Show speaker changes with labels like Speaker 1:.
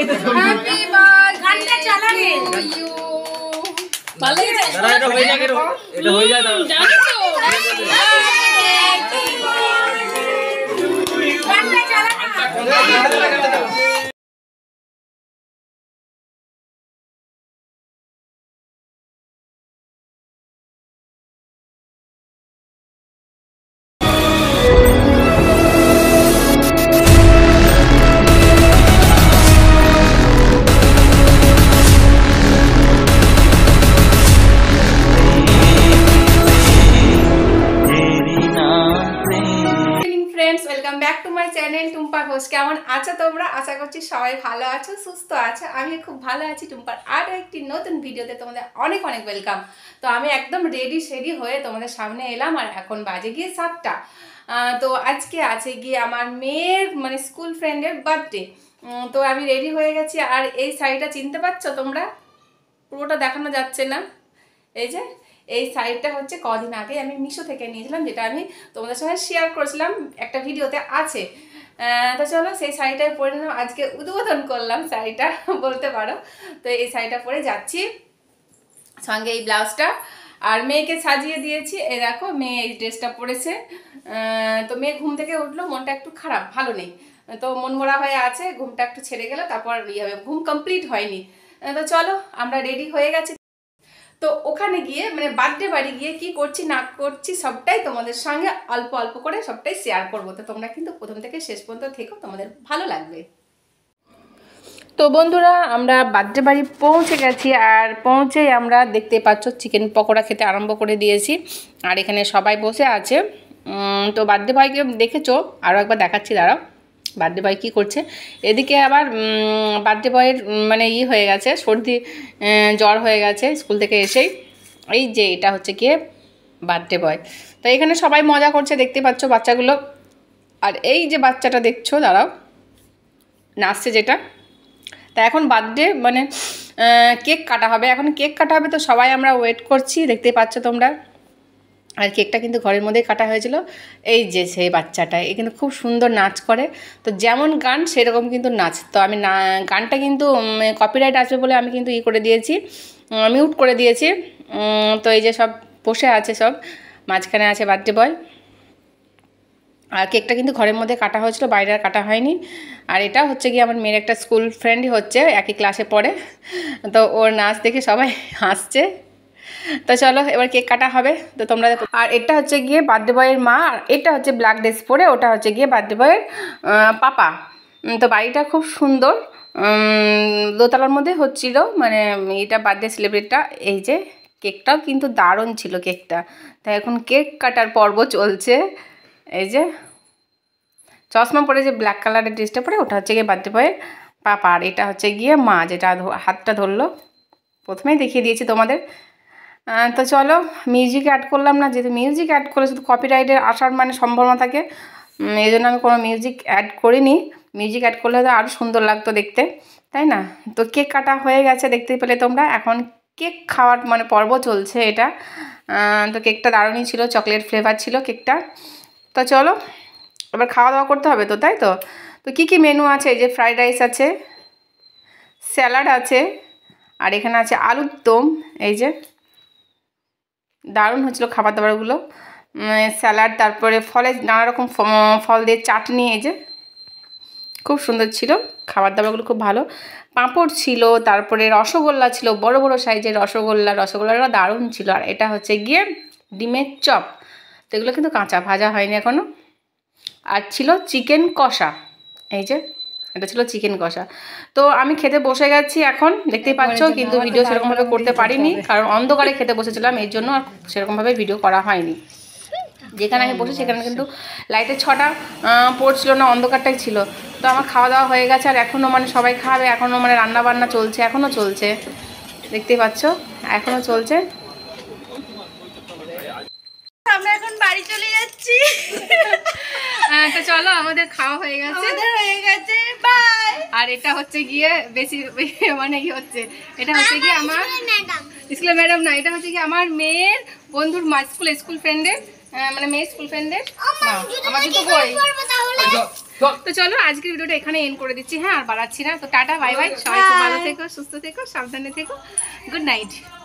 Speaker 1: গানটা চালাবে ভালো লাগে এটা হয়ে যায় এটা হয়ে যায় জানো তো গানটা চালাবে welcome back to my channel Tumpa Ghosh. কেমন আছো তোমরা? আশা করছি সবাই ভালো আছো, সুস্থ আছো। আমি খুব ভালো আছি। টুম্পার আরও একটি নতুন ভিডিওতে তোমাদের অনেক অনেক ওয়েলকাম। তো আমি একদম রেডি হয়ে তোমাদের সামনে এলাম আর এখন বাজে গিয়ে 7টা। তো আজকে আছে গিয়ে আমার মেয়ের মানে স্কুল ফ্রেন্ডের বার্থডে। তো আমি রেডি হয়ে গেছি। আর এই শাড়িটা চিনতে পারছো তোমরা? পুরোটা দেখানো যাচ্ছে না। এই যে এই শাড়িটা হচ্ছে কদিন আগে আমি মিশো থেকে নিয়েছিলাম, যেটা আমি তোমাদের সঙ্গে শেয়ার করেছিলাম, একটা ভিডিওতে আছে। তো চলো সেই শাড়িটাই পরে নিলাম, আজকে উদ্বোধন করলাম শাড়িটা বলতে পারো। তো এই শাড়িটা পরে যাচ্ছি, সঙ্গে এই ব্লাউজটা। আর মেয়েকে সাজিয়ে দিয়েছি, এই দেখো মেয়ে এই ড্রেসটা পরেছে। তো মেয়ে ঘুম থেকে উঠলো, মনটা একটু খারাপ, ভালো নেই। তো মন মরা হয়ে আছে, ঘুমটা একটু ছেড়ে গেল, তারপর ঘুম কমপ্লিট হয়নি। তো চলো আমরা রেডি হয়ে গেছি। তো ওখানে গিয়ে মানে বার্থডে বাড়ি গিয়ে কি করছি না করছি সবটাই তোমাদের সঙ্গে অল্প অল্প করে সবটাই শেয়ার করবো। তো তোমরা কিন্তু প্রথম থেকে শেষ পর্যন্ত থেকো, তোমাদের ভালো লাগবে। তো বন্ধুরা আমরা বার্থডে বাড়ি পৌঁছে গেছি। আর পৌঁছেই আমরা দেখতে পাচ্ছ চিকেন পকোড়া খেতে আরম্ভ করে দিয়েছি। আর এখানে সবাই বসে আছে। তো বার্থডে ভাইকে দেখেছো, আরও একবার দেখাচ্ছি, দাঁড়াও। বার্থডে বয় কী করছে, এদিকে আবার বার্থডে বয়ের মানে হয়ে গেছে, সর্দি জ্বর হয়ে গেছে স্কুল থেকে এসেই। এই যে এটা হচ্ছে গিয়ে বার্থডে বয়। তো এখানে সবাই মজা করছে, দেখতে পাচ্ছ বাচ্চাগুলো। আর এই যে বাচ্চাটা দেখছো, দাঁড়াও, নাচছে যেটা। তা এখন বার্থডে মানে কেক কাটা হবে, এখন কেক কাটা হবে। তো সবাই আমরা ওয়েট করছি, দেখতে পাচ্ছ তোমরা। আর কেকটা কিন্তু ঘরের মধ্যেই কাটা হয়েছিল। এই যে সেই বাচ্চাটা, এ কিন্তু খুব সুন্দর নাচ করে। তো যেমন গান সেরকম কিন্তু নাচ। তো আমি গানটা কিন্তু কপিরাইট আসবে বলে আমি কিন্তু করে দিয়েছি, মিউট করে দিয়েছি। তো এই যে সব বসে আছে, সব মাঝখানে আছে বার্থডে বয়। আর কেকটা কিন্তু ঘরের মধ্যে কাটা হয়েছিল, বাইরে আর কাটা হয়নি। আর এটা হচ্ছে গিয়ে আমার মেয়ের একটা স্কুল ফ্রেন্ডই হচ্ছে, একই ক্লাসে পড়ে। তো ওর নাচ দেখে সবাই হাসছে। তো চলো এবার কেক কাটা হবে। তো তোমরা, আর এটা হচ্ছে গিয়ে বার্থডে বয়ের মা, আর এটা হচ্ছে ব্ল্যাক ড্রেস পরে, ওটা হচ্ছে গিয়ে বার্থডে বয়ের পাপা। তো বাড়িটা খুব সুন্দর, দোতলার মধ্যে হচ্ছিল মানে এটা বার্থডে সেলিব্রেটটা। এই যে কেকটাও কিন্তু দারুণ ছিল কেকটা। তাই এখন কেক কাটার পর্ব চলছে। এই যে চশমা পরে যে ব্ল্যাক কালারের ড্রেসটা পরে, ওটা হচ্ছে গিয়ে বার্থডে বয়ের পাপা। আর এটা হচ্ছে গিয়ে মা, যেটা হাতটা ধরলো, প্রথমেই দেখিয়ে দিয়েছি তোমাদের। তো চলো মিউজিক অ্যাড করলাম না, যেহেতু মিউজিক অ্যাড করলে শুধু কপিরাইটের আসার মানে সম্ভাবনা থাকে, এই জন্য আমি কোনো মিউজিক অ্যাড করিনি। মিউজিক অ্যাড করলে হয়তো আরও সুন্দর লাগতো দেখতে, তাই না? তো কেক কাটা হয়ে গেছে, দেখতে পেলে তোমরা। এখন কেক খাওয়ার মানে পর্ব চলছে এটা। তো কেকটা দারুণই ছিল, চকলেট ফ্লেভার ছিল কেকটা। তো চলো এবার খাওয়া দাওয়া করতে হবে তো, তাই তো। তো কী কী মেনু আছে, এই যে ফ্রাইড রাইস আছে, স্যালাড আছে, আর এখানে আছে আলুর দম। এই যে দারুণ হচ্ছিলো খাবার দাবারগুলো, স্যালাড, তারপরে ফলে নানা রকম ফল দিয়ে চাটনি। এই যে খুব সুন্দর ছিল খাবার দাবারগুলো, খুব ভালো। পাঁপড় ছিল, তারপরে রসগোল্লা ছিল, বড় বড় সাইজের রসগোল্লাটা দারুণ ছিল। আর এটা হচ্ছে গিয়ে ডিমের চপ। তো এগুলো কিন্তু কাঁচা, ভাজা হয়নি এখনও। আর ছিল চিকেন কষা, এই যে এটা ছিল চিকেন কষা। তো আমি খেতে বসে গেছি এখন, দেখতেই পাচ্ছ। কিন্তু ভিডিও সেরকমভাবে করতে পারিনি, কারণ অন্ধকারে খেতে বসেছিলাম, এই জন্য আর সেরকমভাবে ভিডিও করা হয়নি। যেখানে আমি বসে সেখানে কিন্তু লাইটের ছটা পড়ছিল না, অন্ধকারটাই ছিল। তো আমার খাওয়া দাওয়া হয়ে গেছে। আর এখনও মানে সবাই খাবে, এখনও মানে রান্না বান্না চলছে, এখনও চলছে, দেখতেই পাচ্ছ এখনও চলছে। আমরা এখন বাড়ি চলে যাচ্ছি। তো চলো আমাদের খাওয়া হয়ে গেছে, বাই। আর এটা হচ্ছে গিয়ে বেশি মানে কি হচ্ছে, এটা হচ্ছে গিয়ে আমার স্কুলের ম্যাডাম না, এটা হচ্ছে গিয়ে আমার মেয়ের বন্ধুর মা, স্কুল ফ্রেন্ডের, মানে মেয়ের স্কুল ফ্রেন্ডের। আমার জুতো বই, তো চলো আজকের ভিডিওটা এখানে এন্ড করে দিচ্ছি, হ্যাঁ আর বাড়াচ্ছি না। তো টাটা, বাই বাই, সবাই খুব ভালো থেকো, সুস্থ থেকো, সাবধানে থেকো, গুড নাইট।